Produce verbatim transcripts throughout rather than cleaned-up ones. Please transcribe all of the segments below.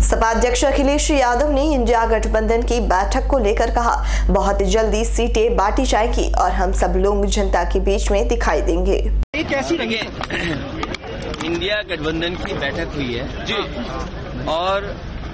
सपा अध्यक्ष अखिलेश यादव ने इंडिया गठबंधन की बैठक को लेकर कहा, बहुत जल्दी सीटें बांटी जाएंगी और हम सब लोग जनता के बीच में दिखाई देंगे। कैसी लगी? इंडिया गठबंधन की बैठक हुई है जी, और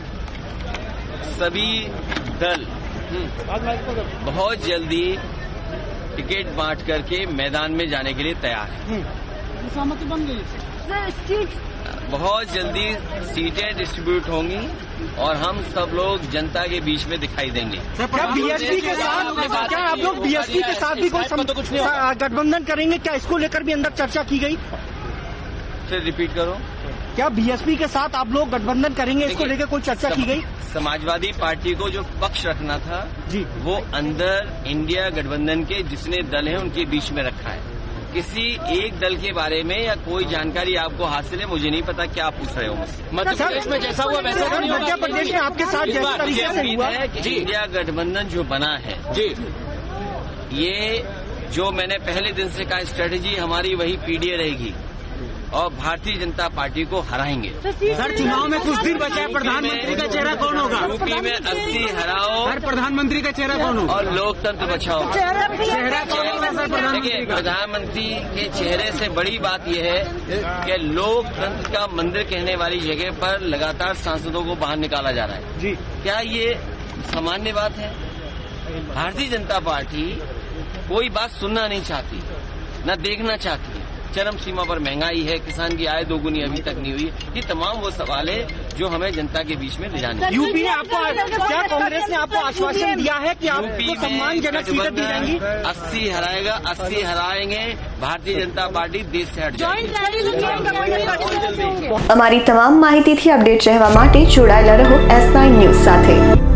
सभी दल बहुत जल्दी टिकट बांट करके मैदान में जाने के लिए तैयार है। सहमति बन गई, बहुत जल्दी सीटें डिस्ट्रीब्यूट होंगी और हम सब लोग जनता के बीच में दिखाई देंगे। क्या बीएसपी के साथ क्या आप लोग बीएसपी के साथ भी कोई गठबंधन करेंगे? क्या इसको लेकर भी अंदर चर्चा की गई? फिर रिपीट करो। क्या बीएसपी के साथ आप लोग गठबंधन करेंगे, इसको लेकर कोई चर्चा की गई? समाजवादी पार्टी को जो पक्ष रखना था जी, वो अंदर इंडिया गठबंधन के जितने दल हैं उनके बीच में रखा है। किसी एक दल के बारे में या कोई जानकारी आपको हासिल है, मुझे नहीं पता क्या आप पूछ रहे हो मुझसे। मध्य प्रदेश में जैसा हुआ वैसा मध्य प्रदेश में आपके साथ जिस तरीके से हुआ है कि इंडिया गठबंधन जो बना है जी, ये जो मैंने पहले दिन से कहा स्ट्रेटेजी हमारी वही पीडीए रहेगी और भारतीय जनता पार्टी को हराएंगे। सर, चुनाव में कुछ दिन बचा है, प्रधानमंत्री का चेहरा कौन होगा? यूपी में अस्सी हराओ। सर, प्रधानमंत्री का चेहरा कौन होगा? और लोकतंत्र बचाओ। चेहरा कौन होगा सर? देखिए, प्रधानमंत्री के चेहरे से बड़ी बात यह है कि लोकतंत्र का मंदिर कहने वाली जगह पर लगातार सांसदों को बाहर निकाला जा रहा है जी। क्या ये सामान्य बात है? भारतीय जनता पार्टी कोई बात सुनना नहीं चाहती, न देखना चाहती है। चरम सीमा पर महंगाई है, किसान की आय दोगुनी अभी तक नहीं हुई। ये तमाम वो सवाल है जो हमें जनता के बीच में ले जाने। यूपी ने आपको क्या कांग्रेस ने आपको आश्वासन दिया है कि आपको सम्मानजनक सीटें दी जाएंगी? अस्सी हराएगा, अस्सी हराएंगे। भारतीय जनता पार्टी देश से हट जाएगी। અમારી તમામ માહિતીથી અપડેટ રહેવા માટે જોડાયેલા રહો એસ નાઇન ન્યૂઝ સાથે।